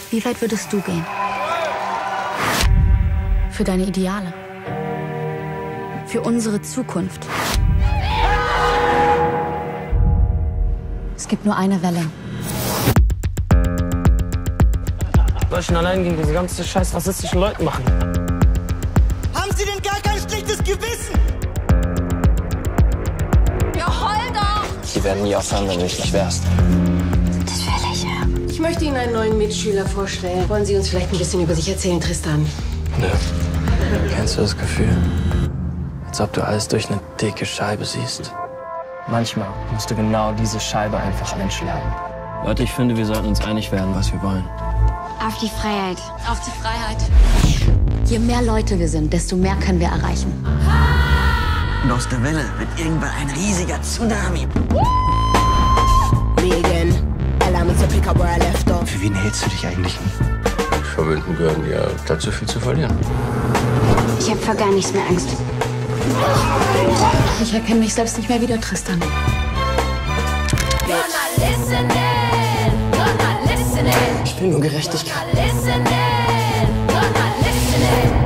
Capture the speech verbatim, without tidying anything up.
Wie weit würdest du gehen? Für deine Ideale? Für unsere Zukunft? Es gibt nur eine Welle. Was ich allein gegen diese ganzen scheiß rassistischen Leute machen? Haben Sie denn gar kein schlechtes Gewissen? Ja, heul doch! Die werden nie aufhören, wenn du dich nicht wehrst. Das will ich, ja. Ich möchte Ihnen einen neuen Mitschüler vorstellen. Wollen Sie uns vielleicht ein bisschen über sich erzählen, Tristan? Nö. Kennst du das Gefühl? Als ob du alles durch eine dicke Scheibe siehst. Manchmal musst du genau diese Scheibe einfach einschlagen. Leute, ich finde, wir sollten uns einig werden, was wir wollen. Auf die Freiheit. Auf die Freiheit. Je mehr Leute wir sind, desto mehr können wir erreichen. Und aus der Welle wird irgendwann ein riesiger Tsunami. Megan, allow me to pick up where I left off. Für wen hältst du dich eigentlich? Verwöhnten gehören ja dazu, viel zu verlieren. Ich habe vor gar nichts mehr Angst. Ich erkenne mich selbst nicht mehr wieder, Tristan. Ich will nur Gerechtigkeit. Listening, you're not listening.